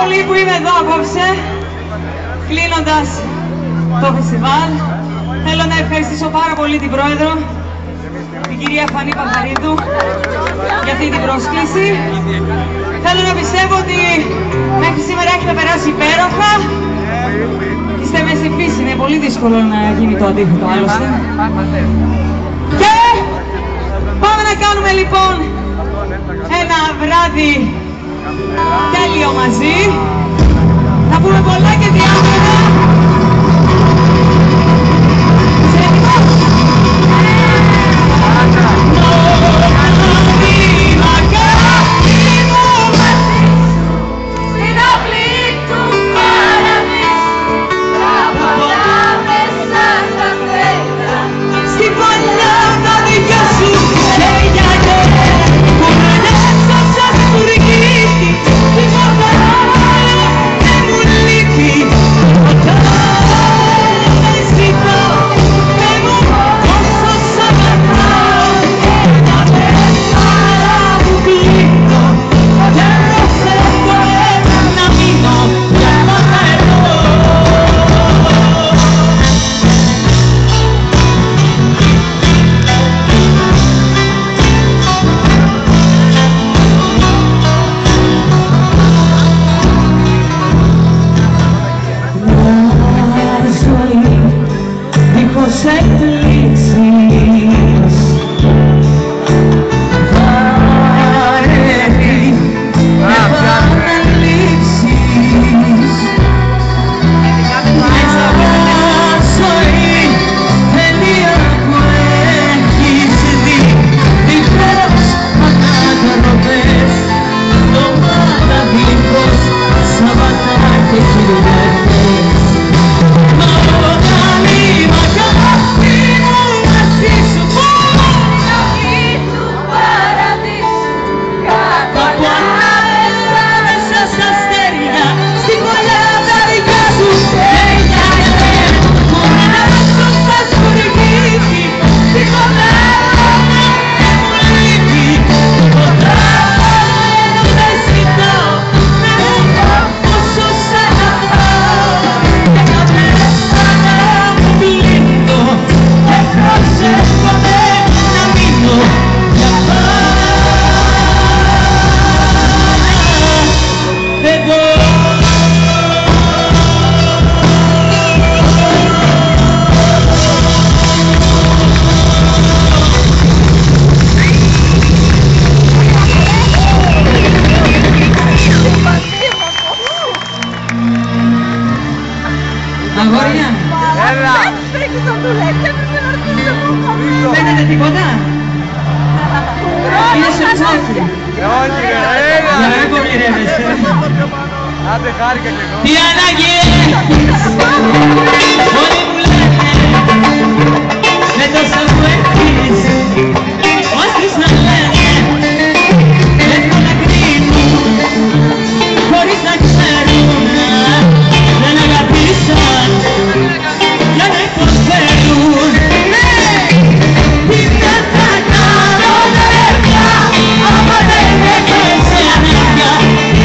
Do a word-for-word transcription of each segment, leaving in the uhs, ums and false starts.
πολύ που είμαι εδώ απόψε, κλείνοντας το φεστιβάλ. Θέλω να ευχαριστήσω πάρα πολύ την πρόεδρο, την κυρία Φανή Παπαρίδου, για αυτή την πρόσκληση. Θέλω να πιστεύω ότι μέχρι σήμερα έχετε περάσει υπέροχα. Είστε μέσα στη φύση, είναι πολύ δύσκολο να γίνει το αντίθετο άλλωστε. Και πάμε να κάνουμε λοιπόν ένα βράδυ τέλειο μαζί. Θα πούμε πολλά και διάφορα. Φαίνεται τίποτα? Είναι σοτσάκι. Για να μην πονηρεύεστε. Τι ανάγκη έχεις, όλοι μου λένε, με τόσα που έχεις, ό,τι σαν λένε, έχω να κρίνουν, χωρίς να ξέρουν, δεν αγαπήσαν, για να υποφέρουν.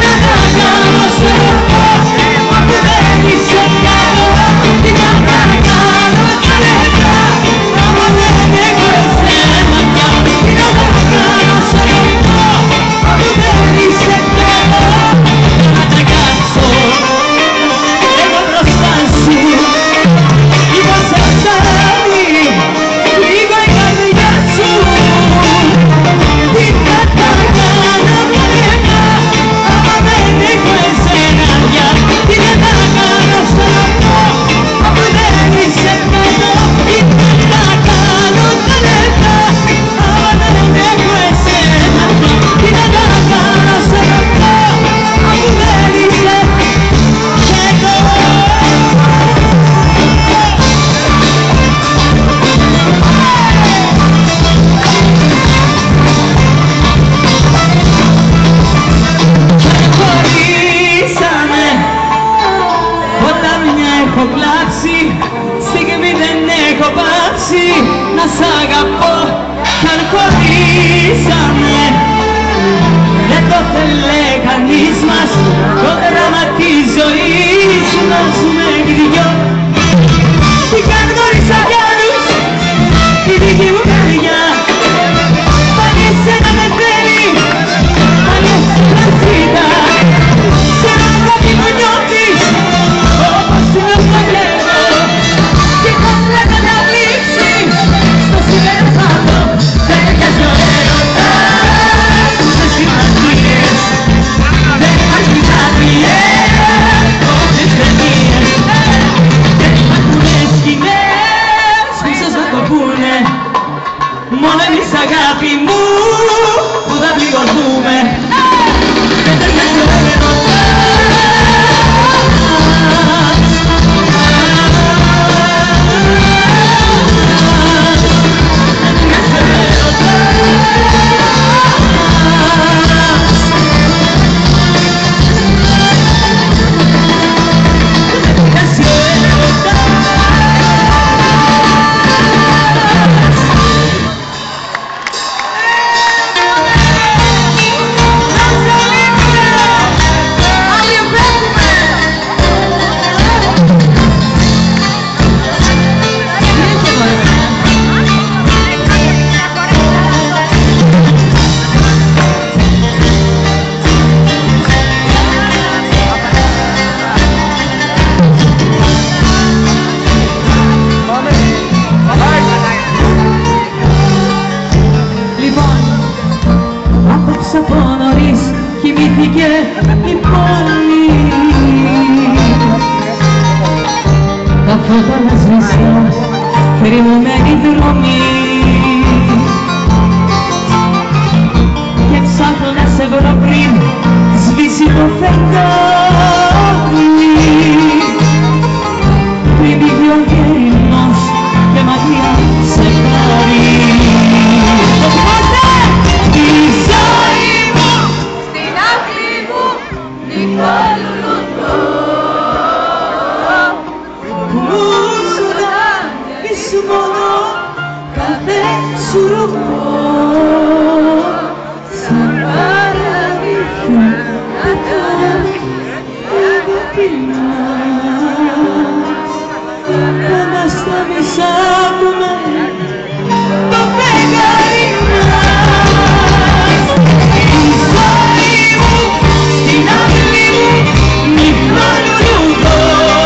We'll be right back. Που σου δάνει σου μόνο κάθε σου ρουφό σαν παραδείγμα να τα αγαπή μας κοντά στα μισά του μέρη το φεγγάρι μας. Η ζωή μου στην αυλή μου μικρό λουλούδο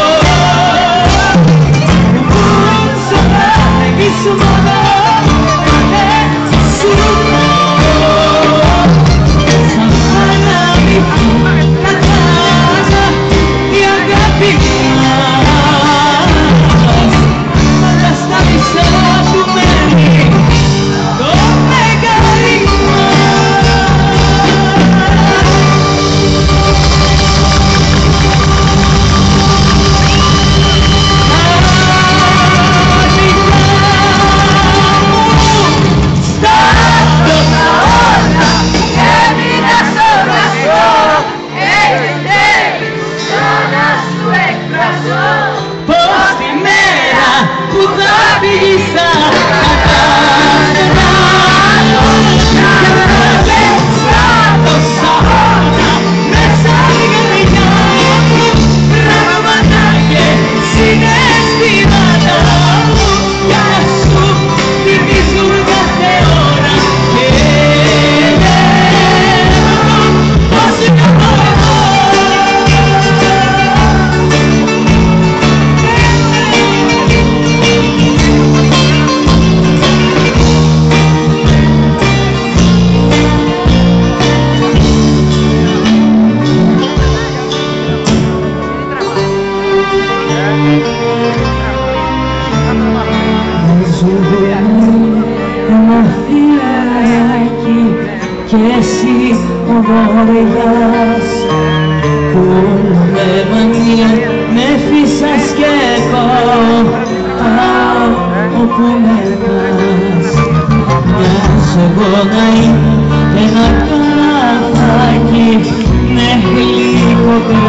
που σου δάνει σου μόνο κάθε σου ρουφό σαν παραδείγμα να τα αγαπή μας κοντά στα μισά του μέρη το φεγγάρι πως τη μέρα που θα φύγεις θα καταστρέψω και θα τόσα όλα μέσα η καρδιά μου πράγματα και συναισθήματα μου για να σου θυμίζουν κάθε ώρα και λέω πως είναι αυτό εδώ. Ένα φυλάκι κι εσύ ο βορειάς που με μανία με φύσας και πάω πάω όπου με πας. Μοιάζω εγώ να είμαι ένα καραφάκι με γλυκό